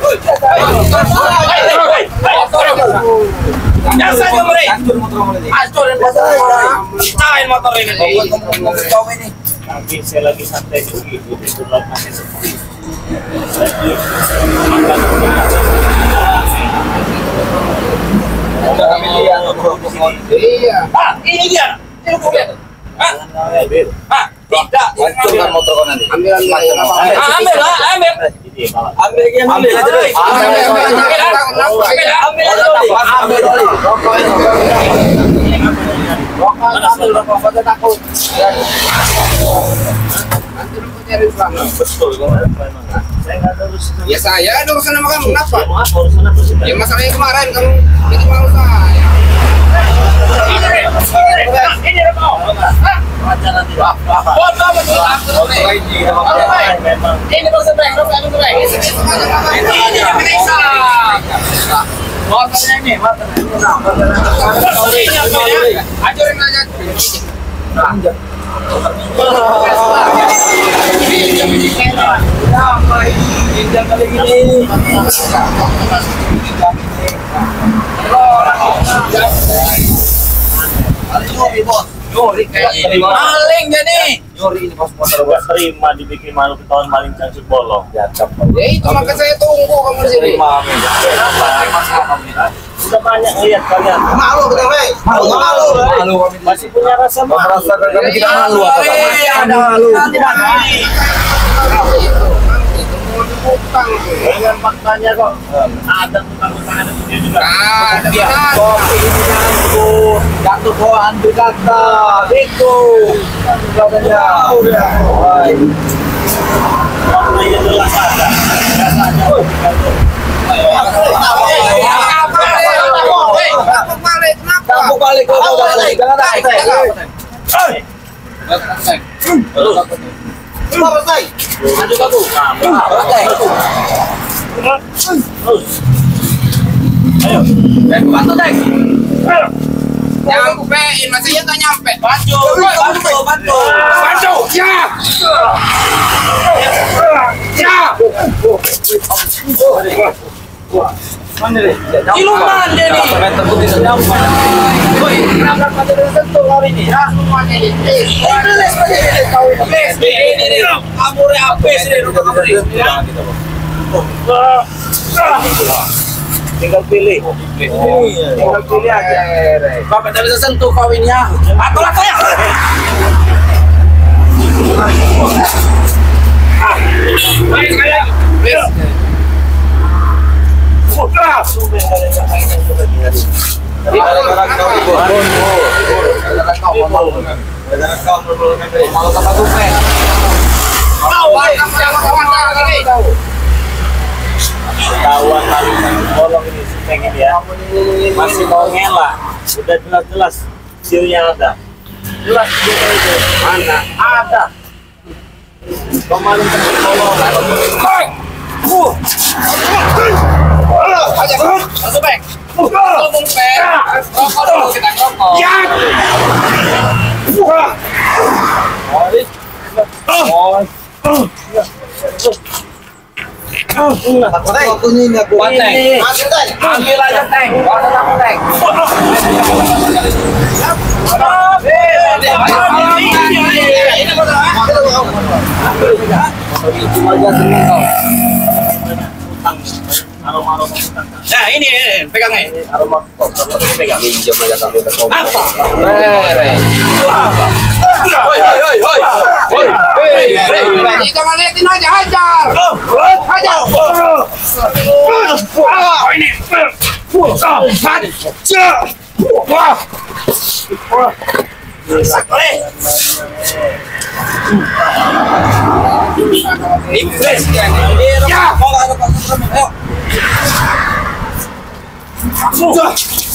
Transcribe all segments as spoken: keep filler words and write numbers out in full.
Biasa aja mereka. Hancurin motor. Cain motor ini. Nanti saya lagi santai begitu, itu masih sepi. Iya. Ah, ini dia. Ini mobil. Ah, ah, tidak. Hancurkan motor kau nanti. Ambil, ambil, ambil, ambil. Ambil yang ambil aja deh. Ambil, ambil, ambil, ambil, ambil, ambil, takut. Nanti lu nyari uang. Betul, saya nggak terus. Ya saya ada urusan sama kamu, kenapa? Maaf, urusan apa sih? Ya masalahnya kemarin kamu itu mau saya. Ini mau. Wacana tidak. Foto betul aku ini maksud baik, kamu baik. Ini yang bisa. Motornya ini, motornya. Ajarin aja. Injak kali gini. Maling jadi. Nyuri ini pas motor gua terima dibikin malu ketahuan maling cancur bolong. Ya itu maka saya tunggu kamu di sini. Sudah banyak lihat kalian. Malu betul, Bang. Malu, malu. Malu kami Masih punya rasa malu. merasa kami tidak malu apa Ada malu. Tidak Dengan faktanya kok ada utang-utang ada punya juga. ada benar. kopi ini nyangkut jatuh bawaan di kata itu katanya udah Faktanya jelas ada. Jelas ada. kamu balik kau kau balik jangan naik Terus. Maju kamu. Terus. Ayo. Bantu, Dek. Nyampein, masih ya nggak nyampe. Bantu, bantu, bantu. Bantu, ya. Ya. mana deh Siluman dia nih. meter putih sedang Woi, kenapa pada tersentuh kau ini? Ya, semuanya ini. Eh, les aja kau ini. Les, ini nih. Kamu habis nih rumah kamu nih. Tinggal pilih. Tinggal pilih aja. Bapak tidak bisa sentuh kau ini ya. Atau lah saya. Baik sekali. Please. Putra. gara-gara kau ibu gara-gara kau malu gara-gara kau malu sama tupe Kau kamu yang kawan kali. Kawan maling bolong ini pengen ya. Masih mau ngelak. Sudah jelas-jelas siunya ada. Jelas siunya itu mana ada. Pemaling bolong. Hoi. Uh. Aja, masuk back. Ngomong back. Rokok dulu kita rokok. Ya. aku ini aku Ambil aja tank. Warna aku tank. Nah ini pegang nih. Aroma pegang. pinjam aja kami ke kopi Apa? hoi hoi hoi hoi hoi hei Kita ngeliatin aja, hajar. Hajar. Oh ini. Wah. Sakle. Impres kan. Ya. Ayo. Sudah.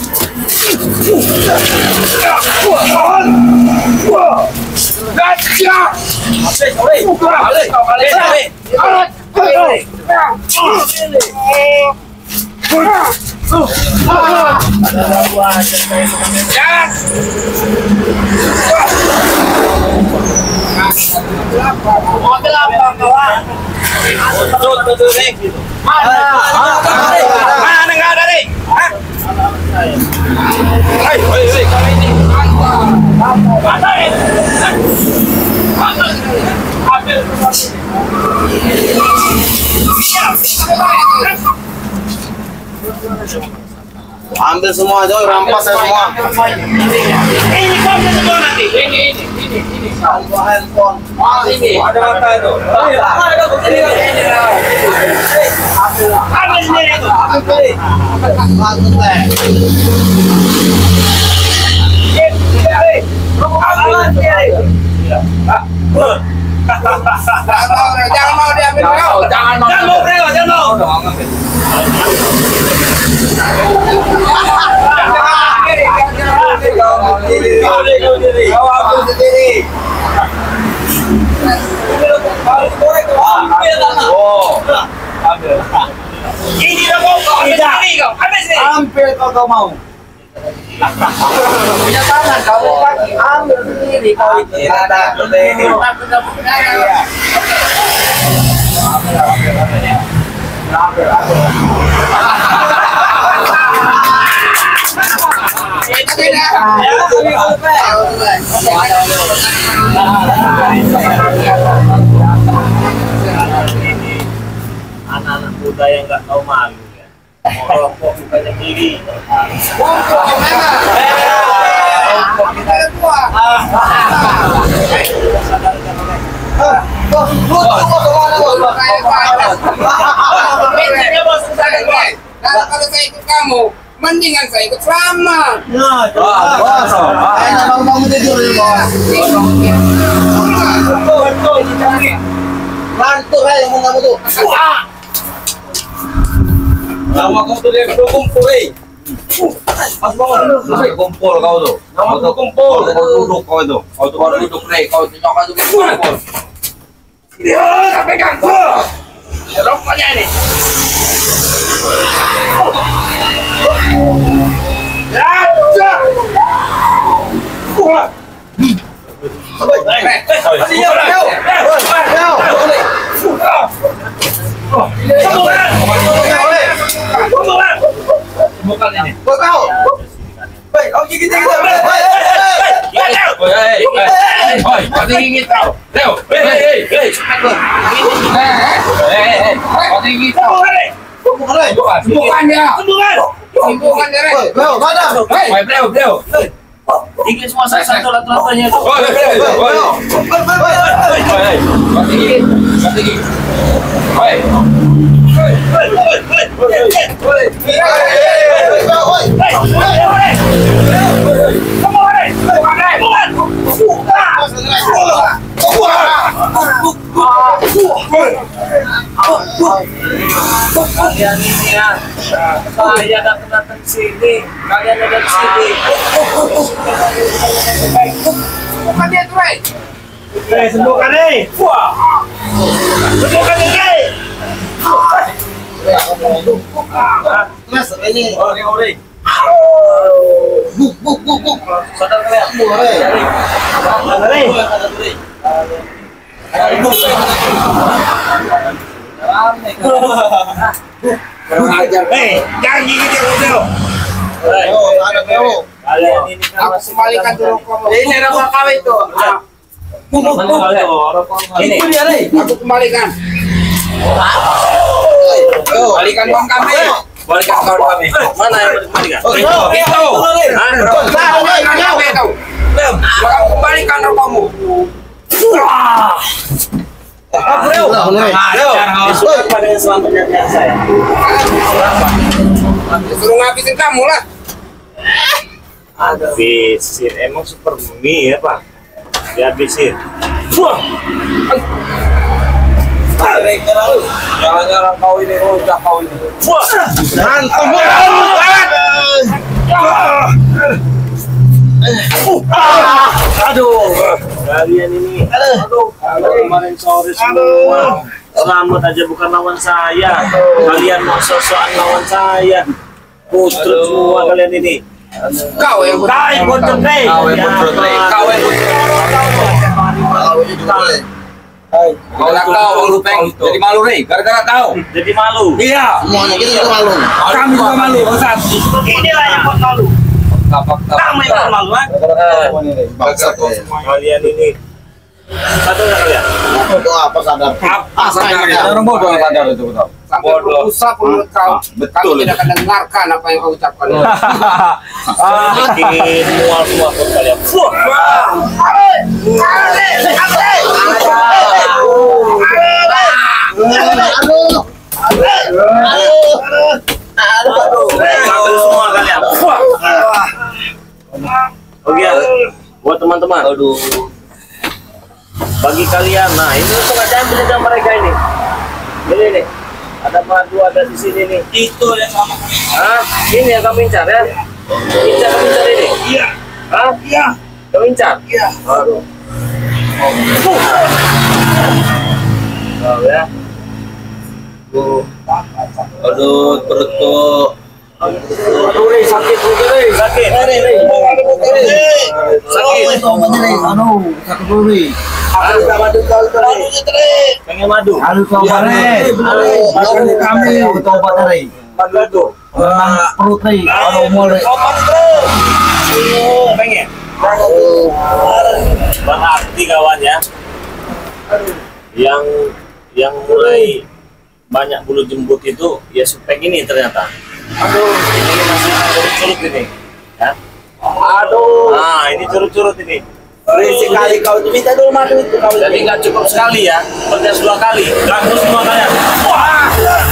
Gajah. Habis, habis. Balik, balik, balik. Mobil apa kawan? Tuh, tuh, tuh, Mana? Mana nggak ada nih? Hah? Hei, hei, hei, kali ini. Mana ini? Mana? Ambil. Ambil semua aja, rampas ya semua. Ini kau semua nanti. Ini, ini, ini, ini. Handphone. Ah, ini. Ada mata itu. Ambil sendiri itu. Langsung deh. Jangan mau diambil kau. Jangan mau. Jangan mau, jangan mau. Ini dah kau kau ambil sendiri kau. Ambil sendiri. Hampir kau kau mau. Punya tangan kamu pakai ambil sendiri kau itu. Ada ini. Anak-anak muda yang nggak tahu malu ya. Merokok bukannya beli. Kalau saya ikut kamu, mendingan saya ikut selamat. Nah, bos. Kayaknya bangun-bangun tidur nih, bos. Ngantuk ya yang mau kamu tuh. Sama kau tuh dia kumpul, eh. Mas bangun, Kumpul kau tuh. Kamu tuh kumpul. Kau duduk kau itu. Kau tuh baru duduk nih. Kau tuh nyokap tuh kumpul. Dia sampai ganggu. Rokoknya ini. Raja. Wah. Bukan ini. Kau tahu? Hei, kau gigit gigit. Hei, kau gigit kau. Leo, hei, hei, hei. Hei, hei, kau gigit kau. Bukan, Bukan, bukan dia. Bukan. Bukan dia. Leo, mana? Hei, Leo, Leo. Tinggi semua satu latar-latarnya itu. Oh, Leo, Leo. Hei, hei, kau gigit, kau gigit. Hei. Hei, hei, hei, hei, Kalian ini ya, saya datang-datang sini, kalian ada di sini. bukan dia tuh, hei. Eh, sembuhkan nih. Wah, sembuhkan nih. Mas, ini. Oh, ini Ori. Buk, buk, buk, buk. Saudara kalian. Boleh. Hei, jangan gigit dia, Leo. Oh, ada Leo. Kalian ini kan Aku masih kembalikan dulu kamu. Ini rokok kau itu. Ah, Ini. aku kembalikan. Kembalikan uang kami. Kembalikan uang kami. Mana yang dikembalikan? Oh, itu, itu. Hah? Kembalikan kami itu. Kamu kembalikan rokokmu. Apa Leo? Leo. Disuruh pada yang selamanya saya. Suruh ngabisin kamu lah. Habisin, emang super mie ya Pak? Dihabisin. Wah, Jangan-jangan kau ini rojak kau ini. wah, Hantam. aduh, kalian ini, aduh, kemarin sore semua. Selamat aja bukan lawan saya. Kalian mau sosokan lawan saya. Putrut semua kalian ini. Kau yang Kai putrut nih. Kau yang putrut nih. Kau yang putrut. Kau ini juga boleh. Gara-gara kau, lu peng. Jadi malu nih, gara-gara kau. Jadi malu. Iya. Semuanya kita juga malu. Kami juga malu, Bangsat. Inilah yang buat malu. Kamu yang buat malu, kan? Bangsat. Kalian ini satu nggak kalian? Itu apa sadar? Apa sadarnya? Orang bodoh yang sadar itu, betul. Bodoh. Usah mulut kau. Betul. Kami tidak akan dengarkan apa yang kau ucapkan. Bikin mual semua buat kalian. Wah. Sampai semua kalian. Oke, buat teman-teman. Aduh. Bagi kalian, nah ini pengajaan penjaga mereka ini. Ini nih, ada madu ada di sini nih. Itu yang sama. Ah, ini yang kamu incar ya? Incar kamu incar ini? Iya. Hah? Iya. Kamu incar? Iya. Aduh. Oh ya. Aduh, aduh perutku. Aduh, nih sakit juga nih, sakit. Sakit. Anu, sakit dulu. Aduh, madu kau itu nih. Pengen madu? Aduh, kau balik. Makan kami. Kau obat hari. Madu. Menang perut nih. Aduh, mulai. Pengen? Berarti kawan ya, yang yang mulai banyak bulu jembut itu ya supek ini ternyata. Aduh, ini masih curut-curut ini, ya. Aduh, nah ini curut-curut ini. Berisik kali kau itu minta dulu madu itu kau. Jadi nggak cukup sekali ya, bertes dua kali. Langsung semua kalian. Wah.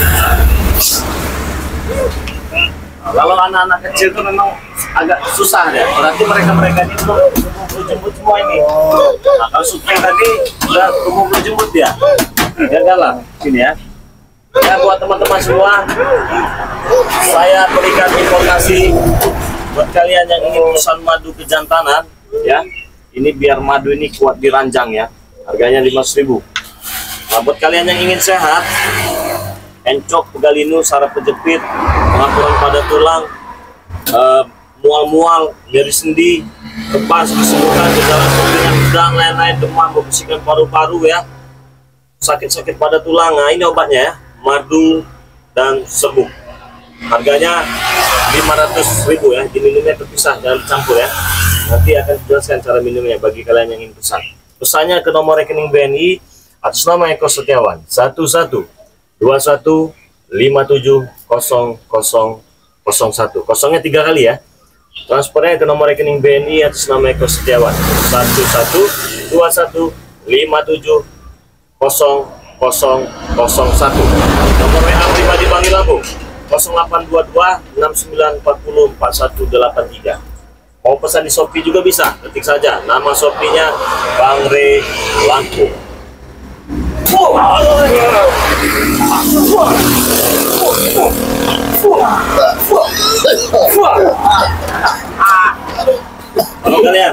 Kalau anak-anak kecil itu memang agak susah ya. Berarti mereka-mereka ini belum bulu jembut semua ini. Nah, kalau supek tadi udah tumbuh bulu jembut ya. Jagalah sini ya. Ya buat teman-teman semua, saya berikan informasi buat kalian yang ingin pesan madu kejantanan ya. Ini biar madu ini kuat diranjang ya. Harganya lima ratus ribu. Nah, buat kalian yang ingin sehat, encok, pegalinu, saraf kejepit, pengapuran pada tulang, uh, mual-mual, nyeri sendi, kebas, kesemutan, gejala seperti udang, lain-lain, demam, membersihkan paru-paru ya, sakit-sakit pada tulang. Nah, ini obatnya ya, madu dan serbuk. Harganya lima ratus ribu ya, diminumnya terpisah, jangan dicampur ya. Nanti akan dijelaskan cara minumnya bagi kalian yang ingin pesan. Pesannya ke nomor rekening B N I atas nama Eko Setiawan satu satu dua satu lima tujuh nol nol nol satu. Kosongnya tiga kali ya. Transfernya ke nomor rekening B N I atas nama Eko Setiawan satu satu dua satu lima tujuh nol nol nol satu. Nomor W A pribadi Bank Lampung nol delapan dua dua enam sembilan empat nol empat satu delapan tiga. Mau pesan di Shopee juga bisa, ketik saja nama Shopee-nya Bang Re Lampung. Halo kalian.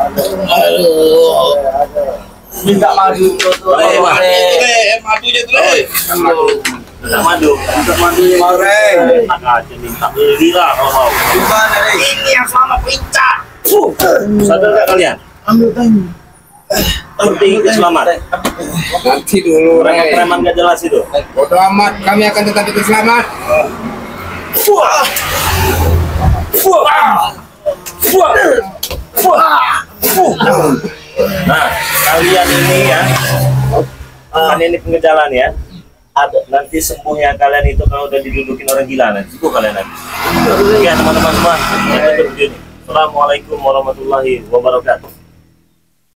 Minta madu tuh. Eh, Pak. Madunya tuh. Minta madu. Minta madunya mare. Agak aja minta beli lah kalau mau. Gimana nih? Ini yang sama pincat. Sadar nggak kalian? Ambil tanya. Penting selamat. Nanti dulu, Rey. Preman nggak jelas itu. Bodo amat, kami akan tetap ikut selamat. Fuah. Fuah. Fuah. Fuah. Fuah. Nah, kalian ini ya, kan ini pengejalan ya. Ada nanti sembuhnya kalian itu kalau udah didudukin orang gila nanti itu kalian nanti. Ya teman-teman semua, Assalamualaikum warahmatullahi wabarakatuh.